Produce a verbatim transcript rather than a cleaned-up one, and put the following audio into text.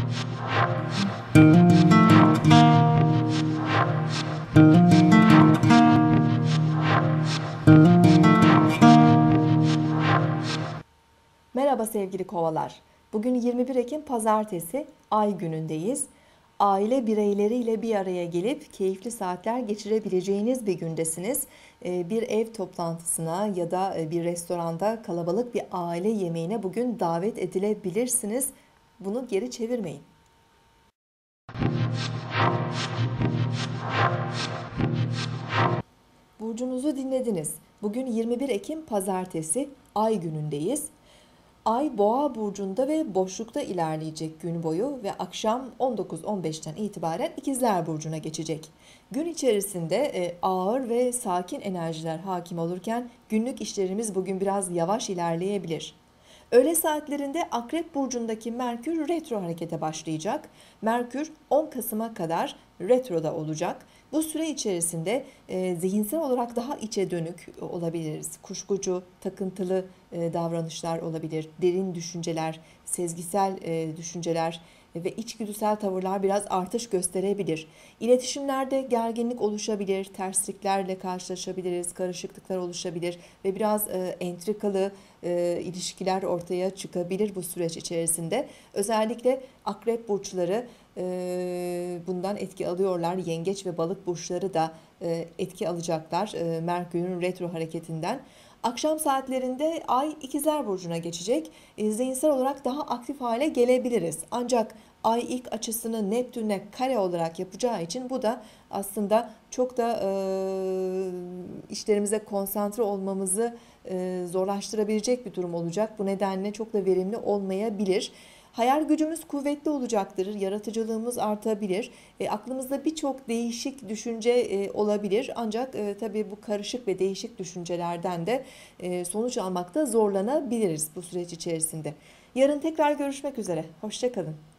Merhaba sevgili kovalar. Bugün yirmi bir Ekim Pazartesi, ay günündeyiz. Aile bireyleriyle bir araya gelip keyifli saatler geçirebileceğiniz bir gündesiniz. Bir ev toplantısına ya da bir restoranda kalabalık bir aile yemeğine bugün davet edilebilirsiniz. Bunu geri çevirmeyin. Burcunuzu dinlediniz. Bugün yirmi bir Ekim Pazartesi, ay günündeyiz. Ay Boğa burcunda ve boşlukta ilerleyecek gün boyu ve akşam on dokuz on beşten itibaren İkizler burcuna geçecek. Gün içerisinde ağır ve sakin enerjiler hakim olurken günlük işlerimiz bugün biraz yavaş ilerleyebilir. Öğle saatlerinde Akrep burcundaki Merkür retro harekete başlayacak. Merkür on Kasım'a kadar retroda olacak. Bu süre içerisinde e, zihinsel olarak daha içe dönük olabiliriz. Kuşkucu, takıntılı e, davranışlar olabilir. Derin düşünceler, sezgisel e, düşünceler ve içgüdüsel tavırlar biraz artış gösterebilir. İletişimlerde gerginlik oluşabilir, tersliklerle karşılaşabiliriz, karışıklıklar oluşabilir ve biraz e, entrikalı e, ilişkiler ortaya çıkabilir bu süreç içerisinde. Özellikle akrep burçları e, bundan etki alıyorlar. Yengeç ve balık burçları da e, etki alacaklar e, Merkür'ün retro hareketinden. Akşam saatlerinde Ay İkizler Burcu'na geçecek. E, zihinsel olarak daha aktif hale gelebiliriz. Ancak Ay ilk açısını Neptün'e kare olarak yapacağı için bu da aslında çok da e, işlerimize konsantre olmamızı e, zorlaştırabilecek bir durum olacak. Bu nedenle çok da verimli olmayabilir. Hayal gücümüz kuvvetli olacaktır, yaratıcılığımız artabilir. E, aklımızda birçok değişik düşünce e, olabilir. Ancak e, tabii bu karışık ve değişik düşüncelerden de e, sonuç almakta zorlanabiliriz bu süreç içerisinde. Yarın tekrar görüşmek üzere. Hoşça kalın.